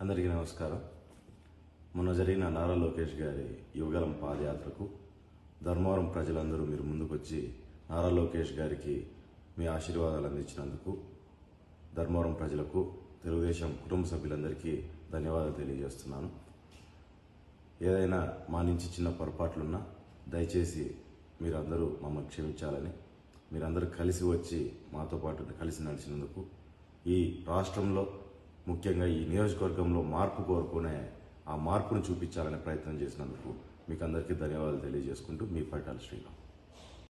అందరికీ నమస్కారం. మొన్న జరిగిన నారా లోకేష్ గారి యువగలం పాదయాత్రకు ధర్మవరం ప్రజలందరూ మీరు ముందుకొచ్చి నారా లోకేష్ గారికి మీ ఆశీర్వాదాలు అందించినందుకు ధర్మవరం ప్రజలకు, తెలుగుదేశం కుటుంబ సభ్యులందరికీ ధన్యవాదాలు తెలియజేస్తున్నాను. ఏదైనా మా నుంచి చిన్న పొరపాట్లున్నా దయచేసి మీరందరూ మమ్మల్ని క్షమించాలని, మీరందరూ కలిసి వచ్చి మాతో పాటు కలిసి నడిచినందుకు, ఈ రాష్ట్రంలో ముఖ్యంగా ఈ నియోజకవర్గంలో మార్పు కోరుకునే ఆ మార్పును చూపించాలనే ప్రయత్నం చేసినందుకు మీకు అందరికీ ధన్యవాదాలు తెలియజేసుకుంటూ మీ పట్టాల శ్రీరామ్.